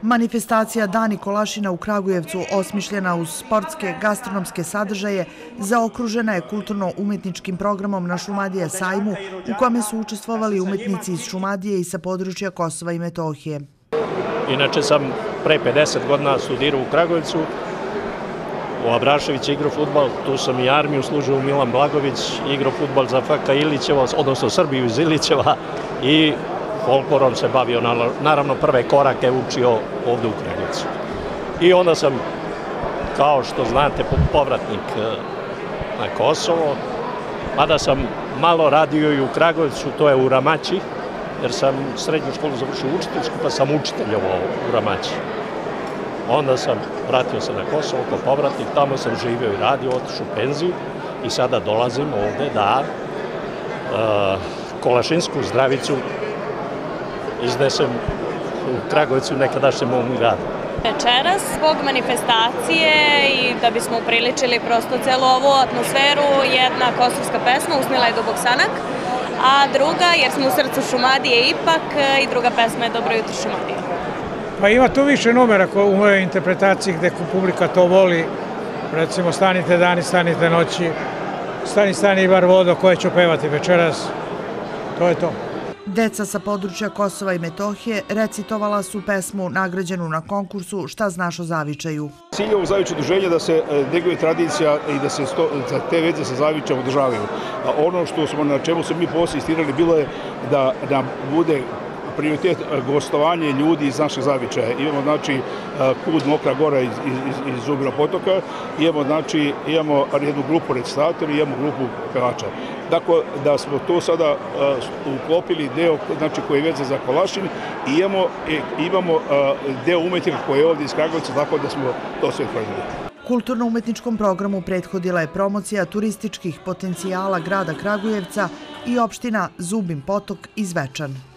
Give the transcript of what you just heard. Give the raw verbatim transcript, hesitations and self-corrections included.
Manifestacija Dani Kolašina u Kragujevcu, osmišljena uz sportske, gastronomske sadržaje, zaokružena je kulturno-umetničkim programom na Šumadija sajmu, u kome su učestvovali umetnici iz Šumadije i sa područja Kosova i Metohije. Inače sam pre pedeset godina studirao u Kragujevcu, u Abrašević igrao fudbal, tu sam i armiju služio u Milan Blagović, igrao fudbal za F K Ilićeva, odnosno Srbiju iz Ilićeva i folklorom se bavio, naravno prve korake učio ovdje u Kragujevcu. I onda sam, kao što znate, povratnik na Kosovo, mada sam malo radio i u Kragujevcu, to je u Ramaći, jer sam srednju školu završio učiteljsku, pa sam učiteljovao u Ramaći. Onda sam vratio se na Kosovo kao povratnik, tamo sam živio i radio, otišao u penziju i sada dolazim ovde da Kolašinsku zdravicu iznesem u Kragujevcu nekadašnjem mom gradu. Večeras, zbog manifestacije i da bismo upriličili prosto celu ovu atmosferu, jedna kosovska pesma Usnila je Dubok Sanak, a druga, jer smo u srcu Šumadije ipak, i druga pesma je Dobro jutro Šumadije. Pa ima tu više numera u mojoj interpretaciji gde publika to voli, recimo Stanite dani, stanite noći, Stani, stani i bar vodo, koje ću pevati večeras, to je to. Deca sa područja Kosova i Metohije recitovala su pesmu nagrađenu na konkursu Šta znaš o zavičaju. Cilj ovog zavičaja udruženja da se neguje tradicija i da se te veze sa zavičajem održavaju. Ono što smo, na čemu smo mi posle insistirali, bilo je da nam bude prioritet gostovanje ljudi iz našeg zavičaja. Imamo, znači, Kud Mokra Gora iz, iz, iz Zubina potoka, imamo, znači, imamo jednu grupu recitatora i imamo grupu pevača. Tako da smo to sada uklopili deo, znači, koji je vezan za Kolašin i imamo, imamo deo umetnika koji je ovdje iz Kragujevca, tako da smo to sve tvrdili. Kulturno-umetničkom programu prethodila je promocija turističkih potencijala grada Kragujevca i opština Zubin Potok i Zvečan.